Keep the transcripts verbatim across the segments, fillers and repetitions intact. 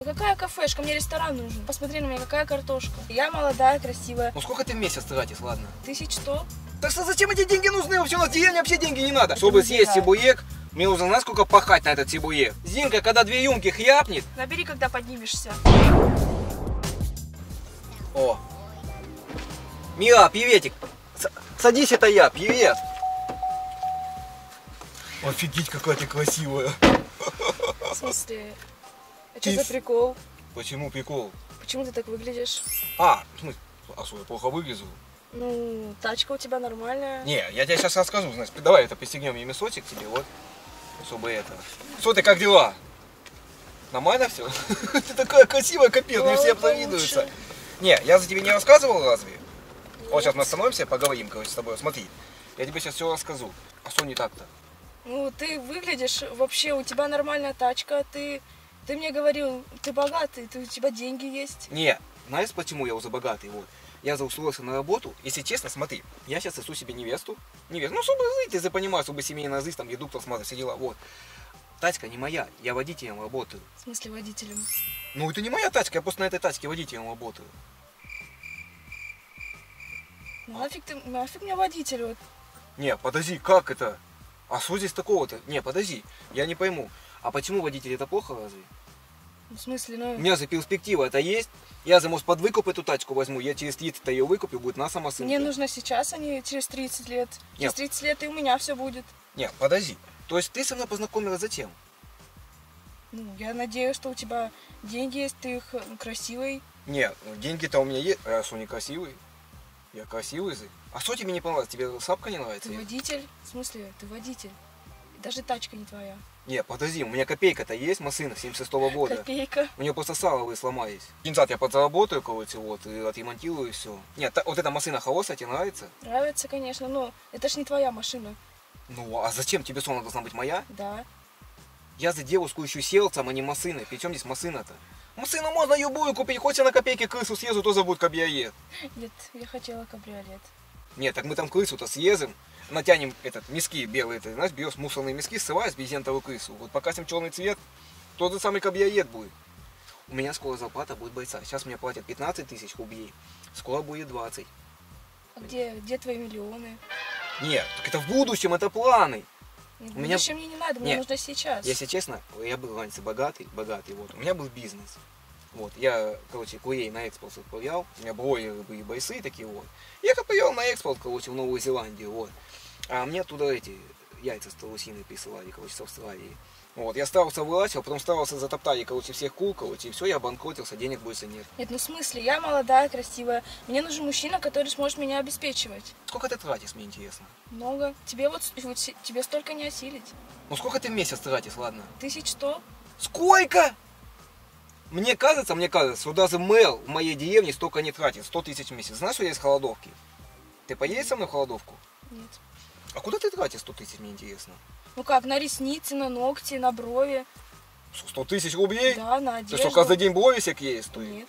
Какая кафешка? Мне ресторан нужен. Посмотри на меня, какая картошка. Я молодая, красивая. Ну сколько ты в месяц тратишь, ладно? Тысяч сто. Так что зачем эти деньги нужны? Вообще у нас в деревне вообще деньги не надо. Чтобы съесть сибуек, мне нужно, знаешь, сколько пахать на этот сибуек. Зинка, когда две юмки хряпнет. Набери, когда поднимешься. О. Мила, приветик. С садись, это я, привет. Офигеть, какая ты красивая. В смысле? А что за прикол? Почему прикол? Почему ты так выглядишь? А, в смысле? А что, я плохо выгляжу? Ну, тачка у тебя нормальная. Не, я тебе сейчас расскажу, значит, давай это пристегнем и мясочек тебе, вот, чтобы это. Что ты, как дела? Нормально все? Ты такая красивая, капец, мне все обзавидуются. Не, я за тебе не рассказывал разве? Вот сейчас мы остановимся, поговорим, короче, с тобой. Смотри, я тебе сейчас все расскажу. А что не так-то? Ну, ты выглядишь, вообще, у тебя нормальная тачка, ты... Ты мне говорил, ты богатый, ты, у тебя деньги есть. Не, знаешь, почему я уже богатый, вот. Я заустроился на работу, если честно, смотри, я сейчас ищу себе невесту, невесту, ну, чтобы жить, ты же понимаешь, чтобы семейная жизнь, там, редуктор, смотри, все дела, вот. Тачка не моя, я водителем работаю. В смысле водителем? Ну, это не моя тачка, я просто на этой тачке водителем работаю. Ну, нафиг ты, нафиг мне водитель, вот. Не, подожди, как это? А что здесь такого-то? Не, подожди, я не пойму. А почему водитель это плохо разве? В смысле, ну... У меня за перспектива это есть. Я за, может, под выкуп эту тачку возьму, я через тридцать ее выкуплю, будет на самосынке. Мне нужно сейчас, а не через тридцать лет. Через Нет. тридцать лет и у меня все будет. Не, подожди. То есть ты со мной познакомилась зачем? Ну, я надеюсь, что у тебя деньги есть, ты их красивый. Не, деньги-то у меня есть. А я что, не красивый? Я красивый же. А что тебе не понравилось? Тебе сапка не нравится? Ты водитель? В смысле, ты водитель? Даже тачка не твоя. Не, подожди, у меня копейка-то есть, машина семьдесят шестого года. Копейка. У нее просто саловые сломались. Деньжат я подзаработаю, короче, вот, и отремонтирую и все. Нет, та, вот эта машина хорошая, тебе нравится? Нравится, конечно, но это ж не твоя машина. Ну, а зачем тебе что, она должна быть моя? Да. Я за девушку ищу селцем, а не машиной. Причем здесь машина-то? Машину можно любую купить, хоть я на копейке крысу съезжу, тоже будет кабриолет. Нет, я хотела кабриолет. Нет, так мы там крысу-то съездим, натянем этот, миски белые, ты знаешь, берешь мусорные миски, ссылаешь брезентовую крысу. Вот покрасим черный цвет, тот же самый кабриолет будет. У меня скоро зарплата будет бойца. Сейчас мне платят пятнадцать тысяч рублей, скоро будет двадцать. А где, где твои миллионы? Нет, так это в будущем, это планы. Нет, в У меня- будущем мне не надо, мне Нет. нужно сейчас. Если честно, я был раньше богатый, богатый, вот. У меня был бизнес. Вот, я, короче, курей на экспорт отправлял, у меня бройлеры были бойцы такие, вот. Я их отправлял на экспорт, короче, в Новую Зеландию, вот. А мне оттуда эти яйца с страусиной присылали, короче, с Австралии. Вот, я старался вылазил, потом старался затоптали, короче, всех кул, короче, и все, я обанкротился, денег больше нет. Нет, ну в смысле, я молодая, красивая. Мне нужен мужчина, который сможет меня обеспечивать. Сколько ты тратишь, мне интересно? Много. Тебе вот, вот се- тебе столько не осилить. Ну, сколько ты в месяц тратишь, ладно? Тысяч сто. Сколько? Мне кажется, мне кажется, что даже мэл в моей деревне столько не тратит, сто тысяч в месяц. Знаешь, что я из холодовки? Ты поедешь со мной в холодовку? Нет. А куда ты тратишь сто тысяч, мне интересно? Ну как, на ресницы, на ногти, на брови. сто тысяч рублей? Да, на Ты одежду. что, каждый день брови всякие стоит? Нет.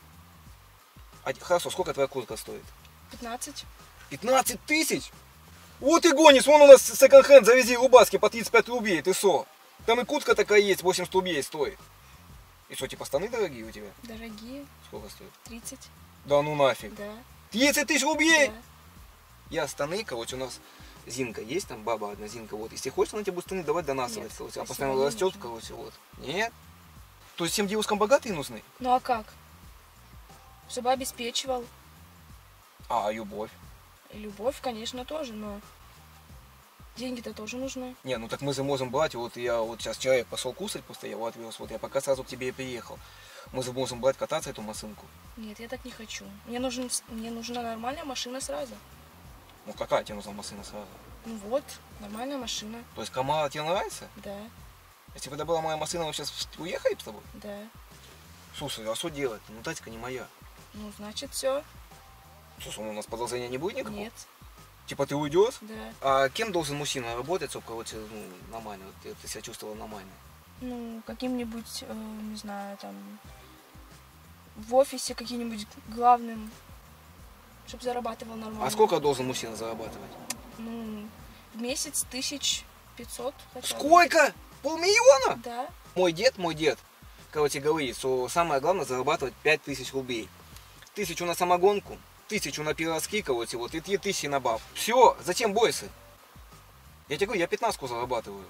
А, хорошо, сколько твоя куртка стоит? пятнадцать. пятнадцать тысяч? Вот и гонишь, вон у нас секонд-хенд, завези рубаски по тридцать пять рублей, ты что? Там и куртка такая есть, восемьдесят рублей стоит. И что, типа штаны дорогие у тебя? Дорогие. Сколько стоит? тридцать. Да ну нафиг. Да. тридцать тысяч рублей? Да. Я штаны, короче, у нас Зинка есть, там баба одна Зинка, вот. Если хочешь, она тебе будет штаны давать донасывать, Нет, короче. А спасибо, постоянно не растет, нужно. короче, вот. Нет? То есть всем девушкам богатые нужны? Ну а как? Чтобы обеспечивал. А, любовь? Любовь, конечно, тоже, но деньги-то тоже нужны. Не, ну так мы же можем брать, вот я вот сейчас человек пошел кушать, просто я его отвез, вот я пока сразу к тебе и приехал. Мы же можем брать, кататься эту машинку. Нет, я так не хочу. Мне, нужен, мне нужна нормальная машина сразу. Ну какая тебе нужна машина сразу? Ну вот, нормальная машина. То есть Камара тебе нравится? Да, Если бы это была моя машина, мы сейчас уехали с тобой? да. Слушай, а что делать? Ну тачка не моя. Ну, значит, все. Слушай, у нас продолжения не будет никакого? Нет, Типа ты уйдешь? да. А кем должен мужчина работать, чтобы, короче, ну, нормально, вот, ты, ты себя чувствовала нормально? Ну, каким-нибудь, э, не знаю, там, в офисе каким-нибудь главным, чтобы зарабатывал нормально. А сколько должен мужчина зарабатывать? Ну, в месяц тысяч пятьсот хотя бы. Сколько? Полмиллиона? Да. Мой дед, мой дед, короче, говорит, что самое главное зарабатывать пять тысяч рублей. Тысячу на самогонку, тысячу на пирожки, короче, вот, и две тысячи на баб. Все, зачем бойся? Я тебе говорю, я пятнашку зарабатываю.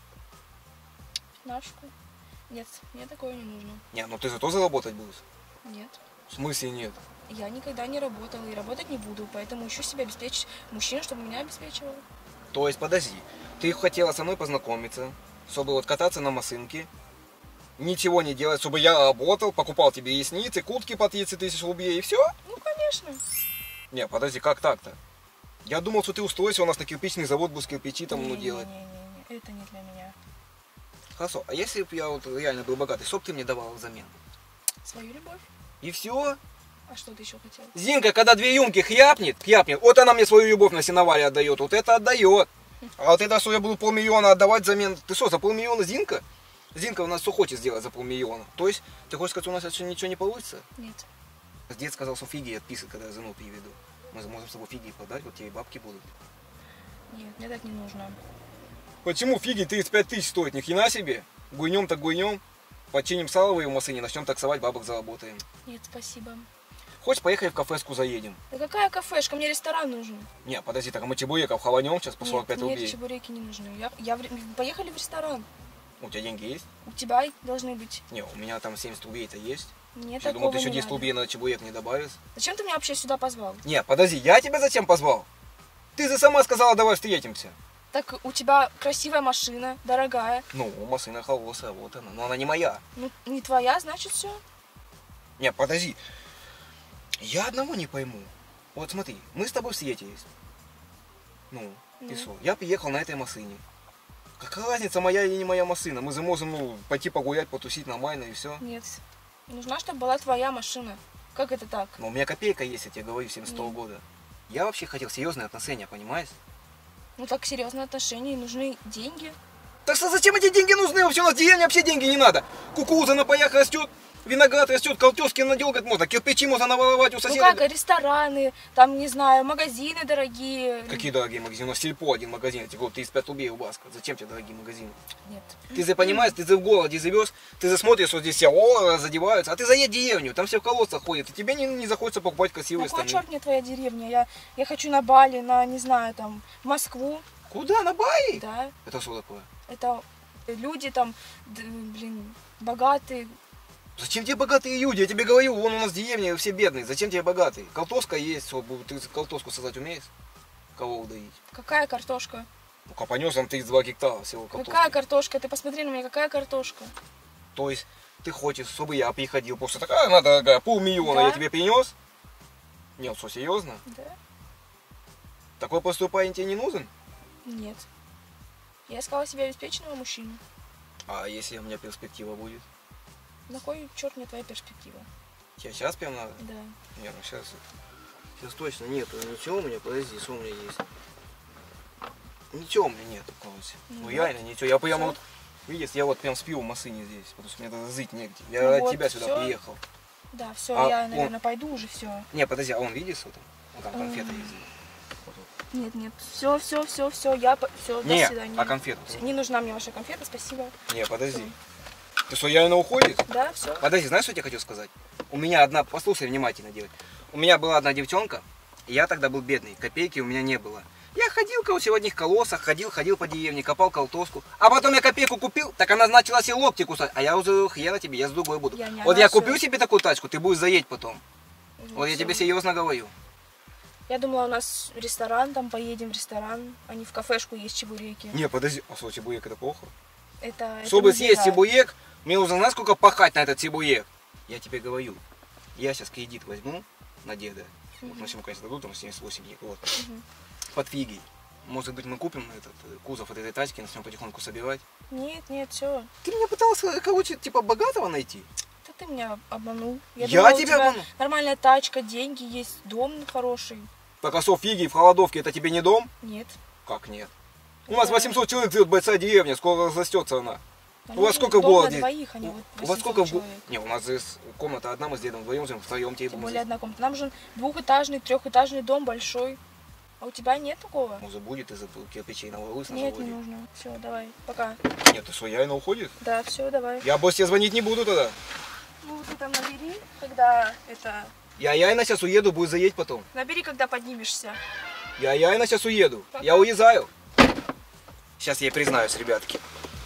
Пятнашку? Нет, мне такое не нужно. Не, ну ты зато заработать будешь. Нет. В смысле нет? Я никогда не работала и работать не буду, поэтому ищу себе обеспечить мужчин, чтобы меня обеспечивал. То есть, подожди, ты хотела со мной познакомиться, чтобы вот кататься на машинке, ничего не делать, чтобы я работал, покупал тебе ясницы, куртки по тридцать тысяч рублей и все? Ну, конечно. Не, подожди, как так-то? Я думал, что ты устроишься у нас на кирпичный завод, будешь кирпичи там ну, делать. Не-не-не, это не для меня. Хорошо, а если бы я вот реально был богатый, что бы ты мне давал взамен? Свою любовь. И все? А что ты еще хотел? Зинка, когда две юмки хряпнет, хряпнет, вот она мне свою любовь на сеновале отдает, вот это отдает. А вот это, что я буду полмиллиона отдавать взамен, ты что, за полмиллиона Зинка? Зинка у нас что хочет сделать за полмиллиона. То есть, ты хочешь сказать, у нас еще ничего не получится? Нет. Дед сказал, что фиги отписывает, когда я жену приведу. Мы можем с тобой фиги подать, вот тебе и бабки будут. Нет, мне так не нужно. Почему фиги тридцать пять тысяч стоит? Ни хрена себе. Гуйнем так гуйнем. Починим саловые в машине, начнем таксовать, бабок заработаем. Нет, спасибо. Хочешь, поехали в кафешку заедем? Да какая кафешка? Мне ресторан нужен. Не, подожди, так а мы чебуреков хаванем сейчас по сорок пять нет, рублей. Нет, чебуреки не нужны. Я, я, поехали в ресторан. У тебя деньги есть? У тебя должны быть. Не, у меня там семьдесят рублей-то есть. Нет, я такого думал, ты еще не десять надо. рублей на чебурек не добавишь. Зачем ты меня вообще сюда позвал? Не, подожди, я тебя зачем позвал? Ты же сама сказала, давай встретимся. Так у тебя красивая машина, дорогая. Ну, машина холосая, вот она. Но она не моя. Ну, не твоя, значит все. Не, подожди. Я одного не пойму. Вот смотри, мы с тобой встретились. Ну, Ну. и что? Я приехал на этой машине. Какая разница, моя или не моя машина? Мы же можем, ну, пойти погулять, потусить нормально и все. Нет. Нужна, чтобы была твоя машина. Как это так? Но у меня копейка есть, я тебе говорю, семьдесят второго Нет. года. Я вообще хотел серьезные отношения, понимаешь? Ну так серьезные отношения, нужны деньги. Так что зачем эти деньги нужны? Вообще у нас в деревне вообще деньги не надо. Кукуруза на паях растет, виноград растет, колтески надергать можно, кирпичи можно наворовать у соседа. Ну как, рестораны, там, не знаю, магазины дорогие. Какие дорогие магазины? У нас сельпо один магазин, я тебе говорю, тридцать пять рублей у Баска. Зачем тебе дорогие магазины? Нет. Ты же понимаешь, ты же в городе живешь, ты же смотришь, что здесь все о, задеваются, а ты заедь в деревню, там все в колодцах ходят, и тебе не, не захочется покупать красивые Какой штаны. черт мне твоя деревня? Я, я хочу на Бали, на, не знаю, там, в Москву. Куда? На Бали? Да. Это что такое? Это люди там, д- блин, богатые. Зачем тебе богатые люди? Я тебе говорю, вон у нас в деревне все бедные. Зачем тебе богатые? Колтоска есть, вот, ты колтоску сажать умеешь? Корову доить? Какая картошка? Ну, копанешь там тридцать два гектара всего колтоски. Какая картошка? Ты посмотри на меня, какая картошка? То есть ты хочешь, чтобы я приходил, просто такая, она дорогая, полмиллиона Да. я тебе принес? Нет, что, серьезно? Да? Такой простой парень тебе не нужен? Нет. Я искала себе обеспеченного мужчину. А если у меня перспектива будет? На кой черт мне твоя перспектива? Тебе сейчас прям надо? Да. Нет, ну сейчас. Сейчас точно нету. Ничего у меня, подожди, что у меня есть? Ничего у меня нету, короче. Ну Ну вот. реально ничего. Я прямо Всё. вот, видишь, я вот прям сплю в машине здесь, потому что мне даже жить негде. Я Ну от вот, тебя сюда всё. приехал. Да, все, А я, он- наверное, пойду уже, все. Не, подожди, а он видишь вот там? Вот там конфеты М. есть. Вот тут. Нет, нет, все, все, все, все, я, все, до Не, свидания. а конфеты? Всё, не нужна мне ваша конфета, спасибо. Не, подожди. Ты что, реально уходишь? Да, все. Подожди, знаешь, что я тебе хочу сказать? У меня одна, послушай внимательно, девочка. У меня была одна девчонка, и я тогда был бедный, копейки у меня не было. Я ходил, короче, в одних колосах, ходил, ходил по деревне, копал колтоску. А потом я копейку купил, так она начала себе локти кусать. А я уже хрена тебе, я с другой буду. Я не Вот она, я всё. купил себе такую тачку, ты будешь заедь потом. Ну, Вот я всё. тебе серьезно говорю. Я думала, у нас ресторан, там поедем в ресторан, а не в кафешку есть чебуреки. Не, подожди, а что, чебурек это плохо? Это, это Чтобы не съесть еда. чебурек, мне нужно, знаешь, сколько пахать на этот чебурек? Я тебе говорю, я сейчас кредит возьму на деда. Вот Мгм. машину, конечно, дадут, там семьдесят восемь дней, вот. Мгм. Под фигой. Может быть, мы купим этот э, кузов от этой тачки, начнем потихоньку собирать. Нет, нет, все. Ты меня пытался, короче, типа богатого найти? Да ты меня обманул. Я думала, у тебя обманул? нормальная тачка, деньги есть, дом хороший. Так а что, фиги в холодовке, это тебе не дом? Нет. Как нет? У нас Да. восемьсот человек живет большая деревня, скоро разрастется она. Нам У вас нужен сколько в дом городе? на двоих, а не У, вот у вас сколько в человек. городе? Не, у нас здесь комната одна, мы с дедом вдвоем живем, втроем тебе Тем будем более жить. одна комната. Нам нужен двухэтажный, трехэтажный дом большой. А А у тебя нет такого? Ну, забудет из-за кирпичей на валу на Нет, заводе. не нужно. Все, давай, пока. Нет, ты что, Яйна уходит? Да, все, давай. Я, босс, тебе звонить не буду тогда. Ну, ты там набери, когда это... Я Яйна сейчас уеду, будет заедь потом. Набери, когда поднимешься. Я Яйна сейчас уеду. Пока. Я уезжаю. Сейчас я ей признаюсь, ребятки.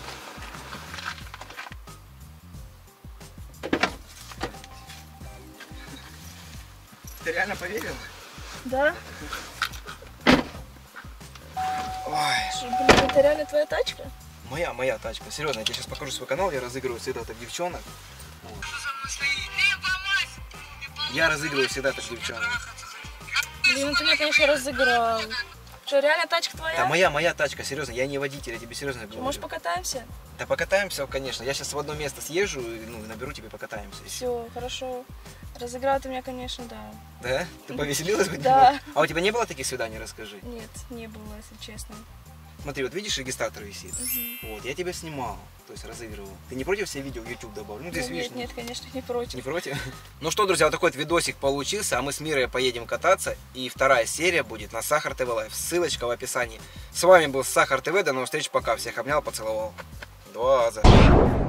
Ты реально поверил? Да? Ой. Что, блин, это реально твоя тачка? Моя, моя тачка. Серьезно, я тебе сейчас покажу свой канал, я разыгрываю всегда так девчонок. Вот. Я разыгрываю всегда так девчонок. Блин, ну ты меня, конечно, разыграл. Что, реально тачка твоя? Да моя, моя тачка, серьезно, я не водитель, я тебе серьезно Что, говорю. может, покатаемся? Да покатаемся, конечно. Я сейчас в одно место съезжу, и, ну, наберу тебе, покатаемся. Все, хорошо. Разыграл ты меня, конечно, да. Да? Ты повеселилась? хоть Да. немного? А у тебя не было таких свиданий, расскажи. Нет, не было, если честно. Смотри, вот видишь, регистратор висит. Мгм. Вот, я тебя снимал, то есть разыгрывал. Ты не против все видео в YouTube добавить? Ну, ты Ну, видишь, нет, нет, конечно, не против. не против? Ну что, друзья, вот такой вот видосик получился, а мы с Мирой поедем кататься, и вторая серия будет на Сахар ТВ Лайв. Ссылочка в описании. С вами был Сахар ТВ, до новых встреч, пока. Всех обнял, поцеловал. Два раза.